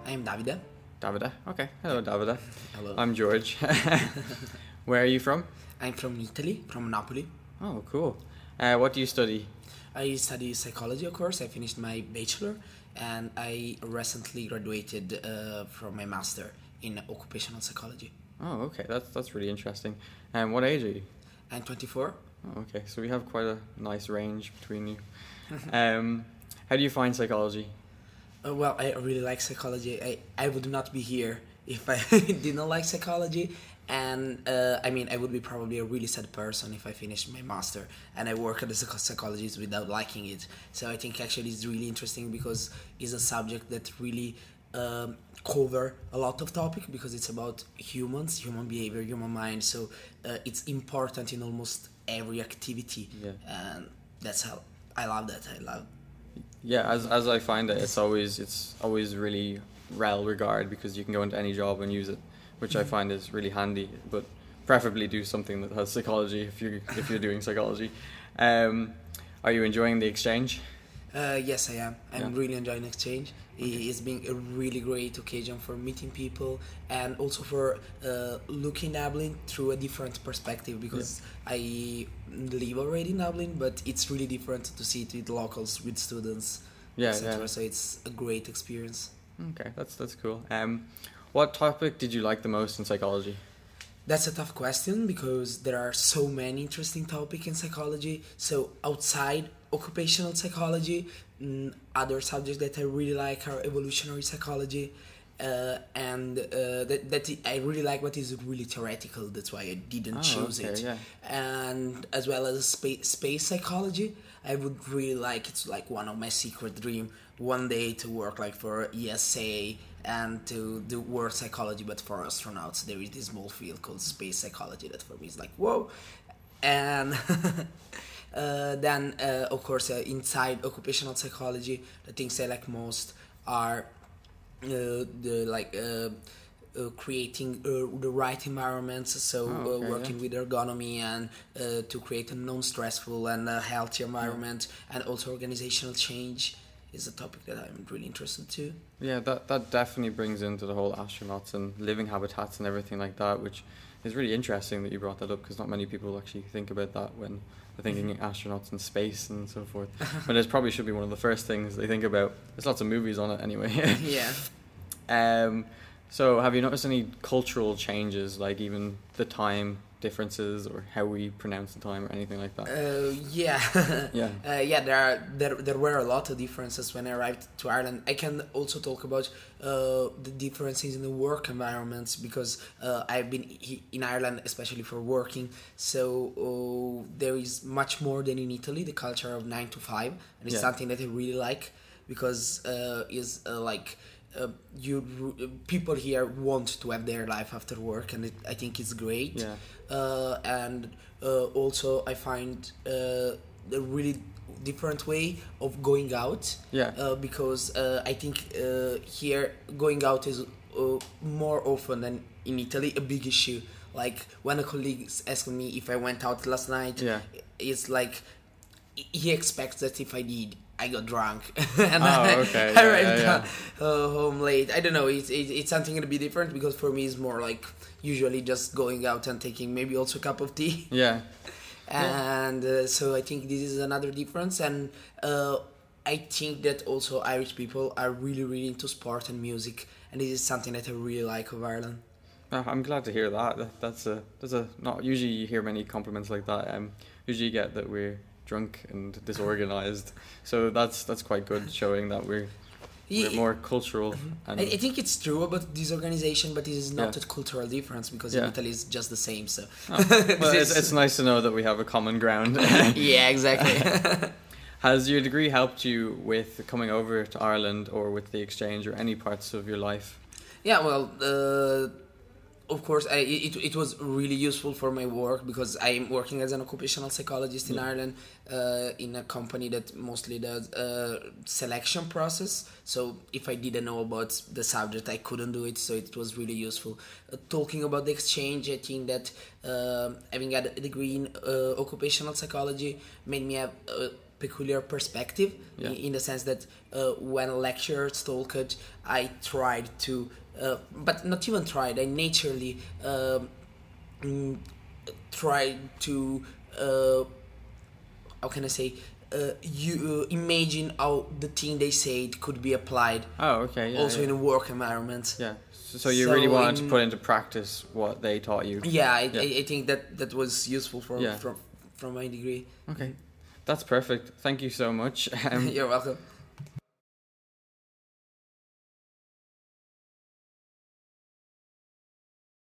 I'm Davide. Davide. Okay. Hello, Davide. Hello. I'm George. Where are you from? I'm from Italy, from Napoli. Oh, cool. What do you study? I study psychology, of course. I finished my bachelor and I recently graduated from my master in occupational psychology. Oh, okay. That's really interesting. And what age are you? I'm 24. Oh, okay. So we have quite a nice range between you. How do you find psychology? Well, I really like psychology. I would not be here if I did not like psychology. And I would be probably a really sad person if I finished my master and I work as a psychologist without liking it. So I think actually it's really interesting because it's a subject that really cover a lot of topic because it's about humans, human behavior, human mind. So it's important in almost every activity. Yeah. And that's how I love that. I love. Yeah, as I find it, it's always really well regarded because you can go into any job and use it, which I find is really handy. But preferably do something that has psychology if you're doing psychology. Are you enjoying the exchange? Yes, I am. I'm really enjoying exchange. It's been a really great occasion for meeting people and also for looking Dublin through a different perspective because I live already in Dublin, but it's really different to see it with locals, with students, etc. So it's a great experience. Okay, that's cool. What topic did you like the most in psychology? That's a tough question because there are so many interesting topics in psychology. So outside occupational psychology, other subjects that I really like are evolutionary psychology, and that I really like, but is really theoretical. That's why I didn't choose it. Yeah. And as well as space psychology, I would really like. It's like one of my secret dream one day to work like for ESA and to do work psychology, but for astronauts there is this small field called space psychology that for me is like whoa. And then of course inside occupational psychology the things I like most are creating the right environments, so working with ergonomy and to create a non-stressful and healthy environment, and also organizational change is a topic that I'm really interested to. Yeah, that definitely brings into the whole astronauts and living habitats and everything like that, which is really interesting that you brought that up because not many people actually think about that when they're thinking astronauts in space and so forth. But it probably should be one of the first things they think about. There's lots of movies on it anyway. Yeah. So have you noticed any cultural changes, like even the time differences or how we pronounce the time or anything like that? There were a lot of differences when I arrived to Ireland. I can also talk about the differences in the work environments because I've been in Ireland especially for working, so there is much more than in Italy, the culture of 9 to 5, and it's something that I really like because people here want to have their life after work, and I think it's great. And also I find a really different way of going out. Because I think here going out is more often than in Italy a big issue. Like when a colleague asked me if I went out last night, it's like he expects that if I did, I got drunk and I arrived home late. I don't know. It's something a bit different because for me it's more like usually just going out and taking maybe also a cup of tea. And so I think this is another difference. And I think that also Irish people are really into sport and music, and this is something that I really like of Ireland. I'm glad to hear that. That's not usually you hear many compliments like that. Usually you get that we're drunk and disorganized, so that's quite good, showing that we're more cultural. And I think it's true about disorganization, but it is not a cultural difference because in Italy it's just the same. So it's nice to know that we have a common ground. Yeah, exactly. Has your degree helped you with coming over to Ireland or with the exchange or any parts of your life? Yeah, well, of course, it was really useful for my work because I'm working as an occupational psychologist in Ireland in a company that mostly does selection process. So if I didn't know about the subject, I couldn't do it. So it was really useful. Talking about the exchange, I think that having had a degree in occupational psychology made me have peculiar perspective in the sense that when lecturers talked, I tried to, but not even tried. I naturally tried to. How can I say? You imagine how the thing they said could be applied. Oh, okay. Yeah, also in a work environment. Yeah. So you really wanted to put into practice what they taught you. Yeah, I think that was useful from my degree. Okay, that's perfect. Thank you so much. You're welcome.